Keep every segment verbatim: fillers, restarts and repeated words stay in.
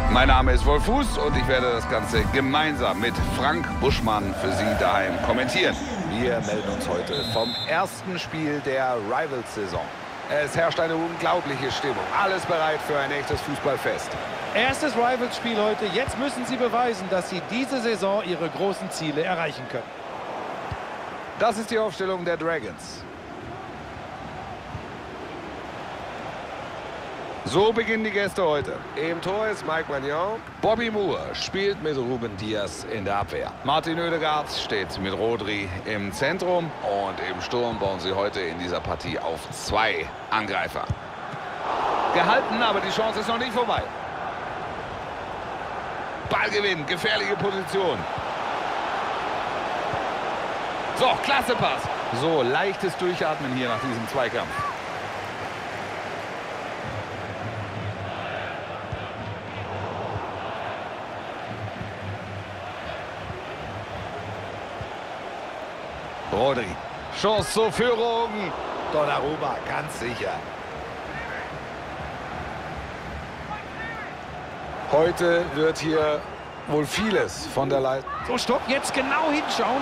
Mein Name ist Wolf Fuß und ich werde das Ganze gemeinsam mit Frank Buschmann für Sie daheim kommentieren. Wir melden uns heute vom ersten Spiel der Rivals-Saison. Es herrscht eine unglaubliche Stimmung. Alles bereit für ein echtes Fußballfest. Erstes Rivals-Spiel heute. Jetzt müssen Sie beweisen, dass Sie diese Saison Ihre großen Ziele erreichen können. Das ist die Aufstellung der Dragons. So beginnen die Gäste heute. Im Tor ist Mike Maignan. Bobby Moore spielt mit Ruben Dias in der Abwehr. Martin Oedegaard steht mit Rodri im Zentrum. Und im Sturm bauen sie heute in dieser Partie auf zwei Angreifer. Gehalten, aber die Chance ist noch nicht vorbei. Ballgewinn, gefährliche Position. So, klasse Pass. So, leichtes Durchatmen hier nach diesem Zweikampf. Rodri. Chance zur Führung. Donnarumma, ganz sicher. Heute wird hier wohl vieles von der Leitung. So, stopp, jetzt genau hinschauen.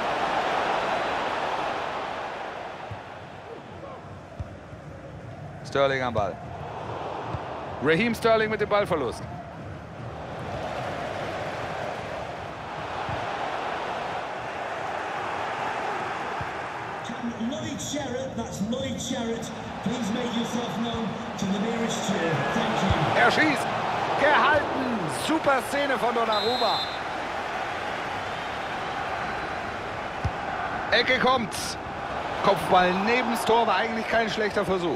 Sterling am Ball. Raheem Sterling mit dem Ballverlust. Lloyd Sherratt, that's Lloyd Sherratt. Please make yourself known to the nearest chair. Thank you. Er schießt. Gehalten. Super Szene von Donnarumma. Ecke kommt. Kopfball neben das Tor war eigentlich kein schlechter Versuch.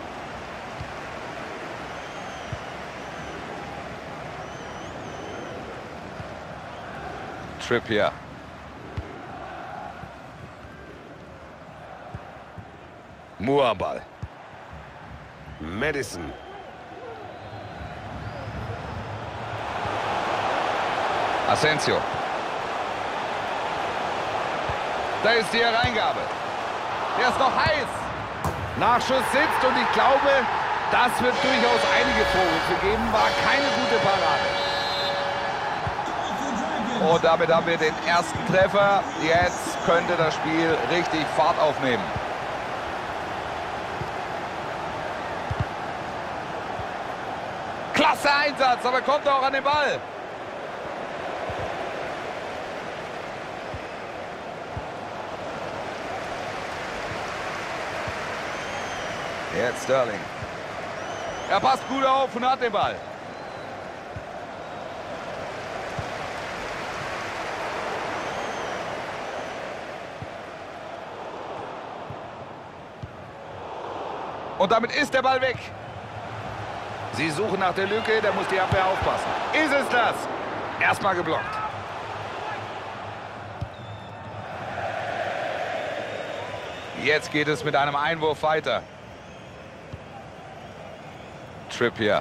Trippier. Moore am Ball. Madison. Asensio. Da ist die Hereingabe. Der ist noch heiß. Nachschuss sitzt und ich glaube, das wird durchaus einige Vorwürfe geben. War keine gute Parade. Und damit haben wir den ersten Treffer. Jetzt könnte das Spiel richtig Fahrt aufnehmen. Klasse Einsatz, aber kommt auch an den Ball. Jetzt Sterling. Er passt gut auf und hat den Ball. Und damit ist der Ball weg. Sie suchen nach der Lücke, da muss die Abwehr aufpassen. Ist es das? Erstmal geblockt. Jetzt geht es mit einem Einwurf weiter. Trippier.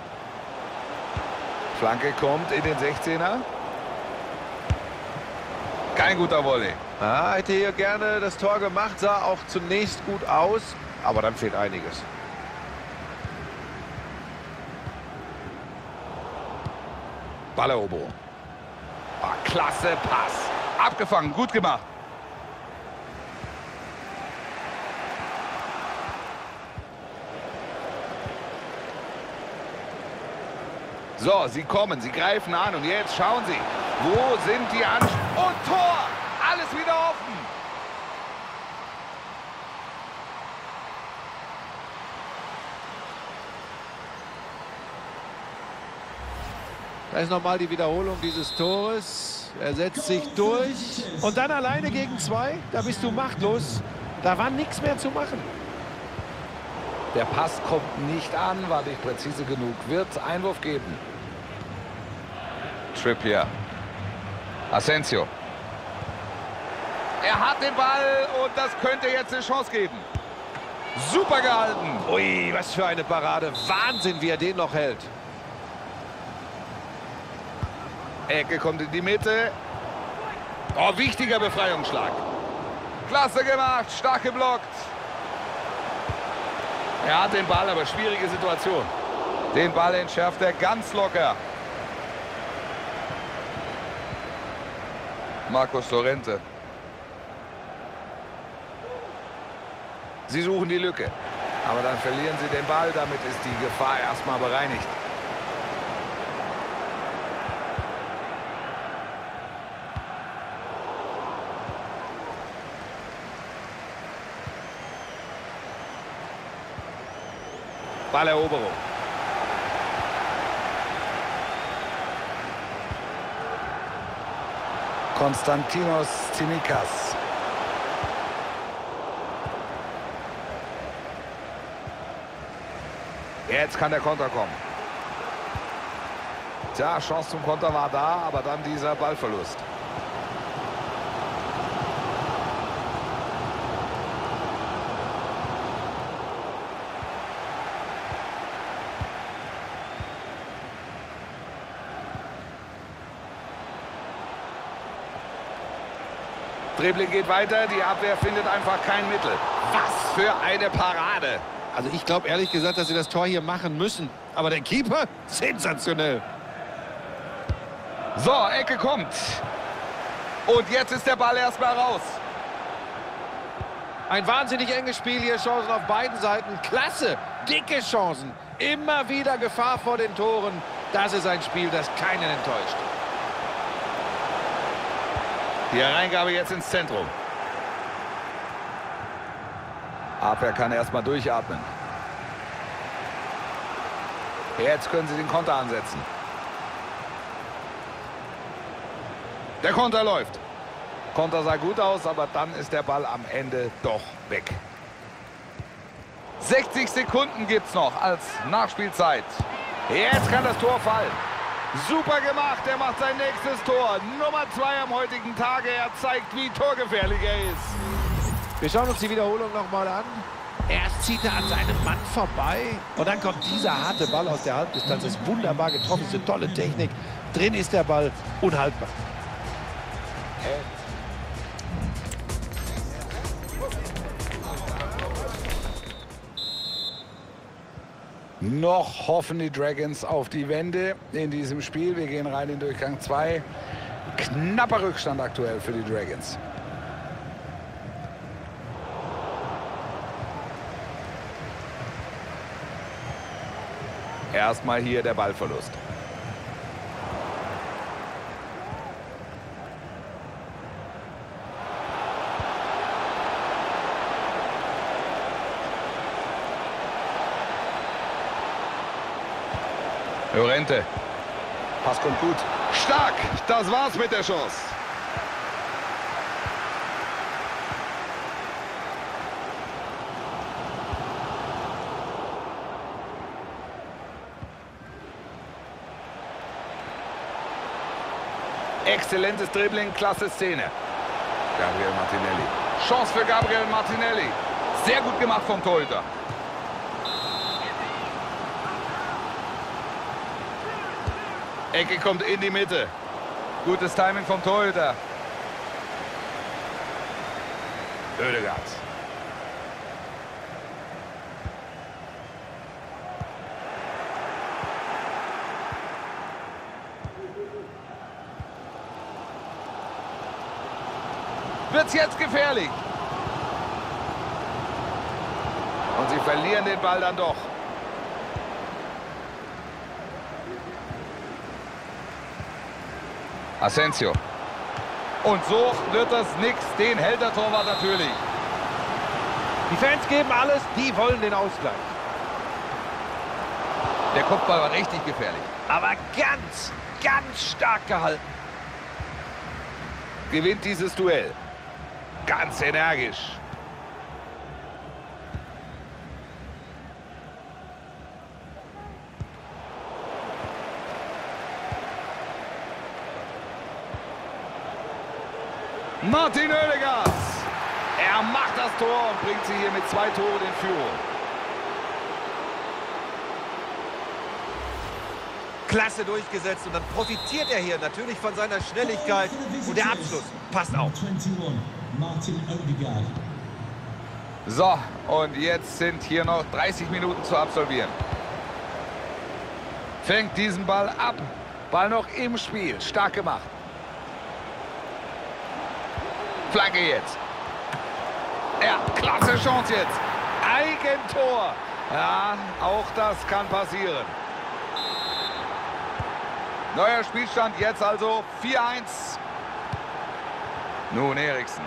Flanke kommt in den sechzehner. Kein guter Volley. Ja, hätte hier gerne das Tor gemacht, sah auch zunächst gut aus, aber dann fehlt einiges. Balleroberung. Oh, klasse Pass. Abgefangen, gut gemacht. So, sie kommen, sie greifen an und jetzt schauen Sie, wo sind die An... Und Tor! Alles wieder offen. Da ist nochmal die Wiederholung dieses Tores. Er setzt sich durch. Und dann alleine gegen zwei. Da bist du machtlos. Da war nichts mehr zu machen. Der Pass kommt nicht an, war nicht präzise genug. Wird Einwurf geben. Trippier. Asensio. Er hat den Ball und das könnte jetzt eine Chance geben. Super gehalten. Ui, was für eine Parade. Wahnsinn, wie er den noch hält. Ecke kommt in die Mitte. Oh, wichtiger Befreiungsschlag. Klasse gemacht, stark geblockt. Er hat den Ball, aber schwierige Situation. Den Ball entschärft er ganz locker. Marcos Llorente. Sie suchen die Lücke. Aber dann verlieren sie den Ball. Damit ist die Gefahr erstmal bereinigt. Balleroberung. Konstantinos Tsimikas. Jetzt kann der Konter kommen. Tja, Chance zum Konter war da, aber dann dieser Ballverlust. Dribbling geht weiter, die Abwehr findet einfach kein Mittel. Was für eine Parade! Also ich glaube ehrlich gesagt, dass sie das Tor hier machen müssen. Aber der Keeper, sensationell. So, Ecke kommt. Und jetzt ist der Ball erstmal raus. Ein wahnsinnig enges Spiel hier, Chancen auf beiden Seiten. Klasse, dicke Chancen. Immer wieder Gefahr vor den Toren. Das ist ein Spiel, das keinen enttäuscht. Die Hereingabe jetzt ins Zentrum. Abwehr kann erstmal durchatmen. Jetzt können sie den Konter ansetzen. Der Konter läuft. Konter sah gut aus, aber dann ist der Ball am Ende doch weg. sechzig Sekunden gibt es noch als Nachspielzeit. Jetzt kann das Tor fallen. Super gemacht, er macht sein nächstes Tor. Nummer zwei am heutigen Tage. Er zeigt, wie torgefährlich er ist. Wir schauen uns die Wiederholung nochmal an. Erst zieht er an seinem Mann vorbei und dann kommt dieser harte Ball aus der Halbdistanz. Das ist wunderbar getroffen, ist eine tolle Technik. Drin ist der Ball, unhaltbar. Noch hoffen die Dragons auf die Wende in diesem Spiel. Wir gehen rein in Durchgang zwei. Knapper Rückstand aktuell für die Dragons. Erstmal hier der Ballverlust. Llorente. Pass kommt gut. Stark. Das war's mit der Chance. Exzellentes Dribbling, klasse Szene. Gabriel Martinelli. Chance für Gabriel Martinelli. Sehr gut gemacht vom Torhüter. Ecke kommt in die Mitte. Gutes Timing vom Torhüter. Oedegaard. Wird's jetzt gefährlich. Und sie verlieren den Ball dann doch. Asensio. Und so wird das nix. Den hält der Torwart natürlich. Die Fans geben alles, die wollen den Ausgleich. Der Kopfball war richtig gefährlich. Aber ganz, ganz stark gehalten. Gewinnt dieses Duell. Ganz energisch. Martin Oedegaard. Er macht das Tor und bringt sie hier mit zwei Toren in Führung. Klasse durchgesetzt und dann profitiert er hier natürlich von seiner Schnelligkeit und der Abschluss passt auch. Martin Oedegaard. So, und jetzt sind hier noch dreißig Minuten zu absolvieren. Fängt diesen Ball ab. Ball noch im Spiel. Stark gemacht. Flanke jetzt. Ja, klasse Chance jetzt. Eigentor. Ja, auch das kann passieren. Neuer Spielstand jetzt also vier eins. Nun Eriksen.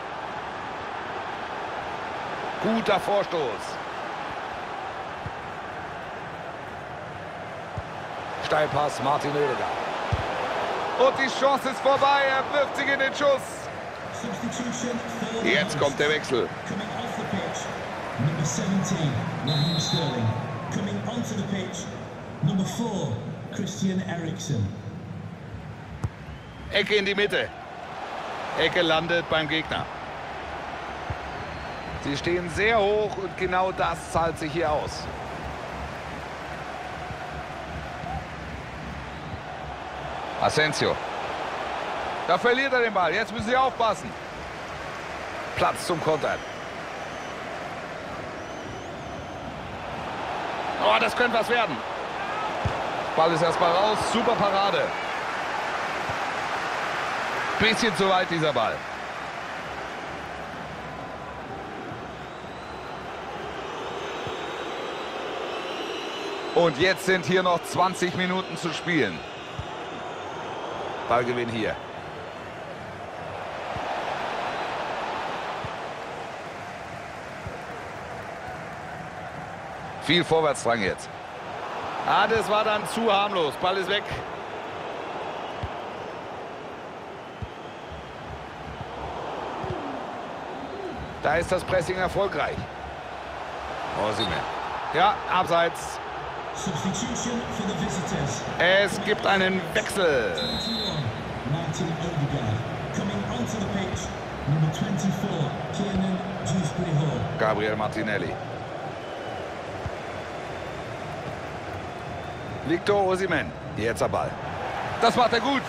Guter Vorstoß. Steilpass Martin Oedegaard. Und die Chance ist vorbei. Er wirft sich in den Schuss. Substitution for Jetzt kommt der Wechsel. coming off the pitch. Number seventeen, Raheem Sterling. Coming onto the pitch. Number four, Christian Eriksen. Ecke in die Mitte. Ecke landet beim Gegner. Sie stehen sehr hoch und genau das zahlt sich hier aus. Asensio. Da verliert er den Ball. Jetzt müssen sie aufpassen. Platz zum Kontern. Oh, das könnte was werden. Ball ist erstmal raus. Super Parade. Bisschen zu weit dieser Ball. Und jetzt sind hier noch zwanzig Minuten zu spielen. Ballgewinn hier. Viel Vorwärtsdrang jetzt. Ah, das war dann zu harmlos. Ball ist weg. Da ist das Pressing erfolgreich. Osimhen. Ja, abseits. Substitution for the visitors. Es gibt einen Wechsel. twenty-one, Martin Odegaard. Coming onto the pitch. Number twenty-four, Kiernan Dewsbury-Hall. Gabriel Martinelli. Victor Osimhen. Jetzt der Ball. Das macht er gut.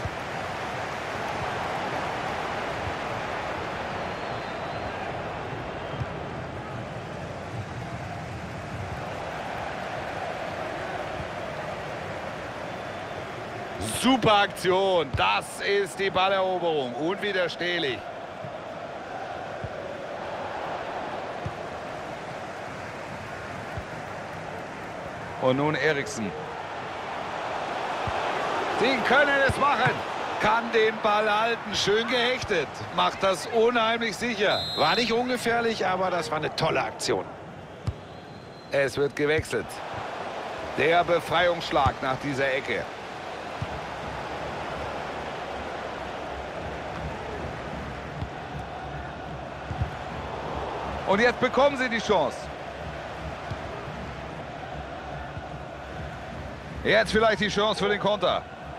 Super Aktion. Das ist die Balleroberung. Unwiderstehlich. Und nun Eriksen. Sie können es machen. Kann den Ball halten. Schön gehechtet. Macht das unheimlich sicher. War nicht ungefährlich, aber das war eine tolle Aktion. Es wird gewechselt. Der Befreiungsschlag nach dieser Ecke. Und jetzt bekommen sie die Chance. Jetzt vielleicht die Chance für den Konter.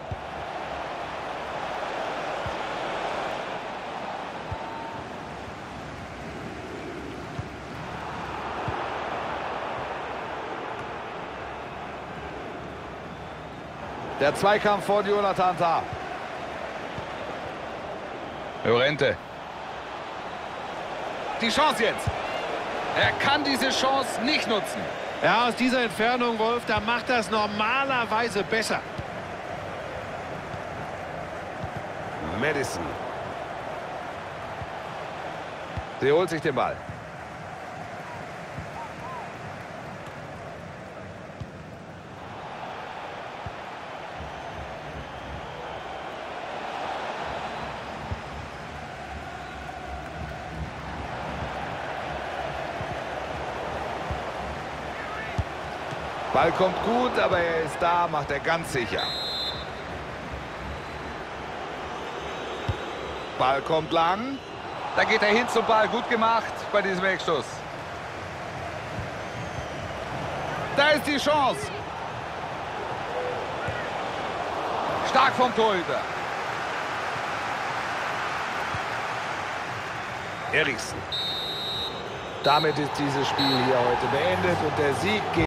Der Zweikampf von Jonathan Tah. Llorente. Die Chance jetzt. Er kann diese Chance nicht nutzen. Ja, aus dieser Entfernung, Wolf, da macht das normalerweise besser. Madison. Sie holt sich den Ball. Ball kommt gut, aber er ist da, macht er ganz sicher. Ball kommt lang. Da geht er hin zum Ball. Gut gemacht bei diesem Eckstoß. Da ist die Chance. Stark vom Torhüter. Eriksen. Damit ist dieses Spiel hier heute beendet und der Sieg geht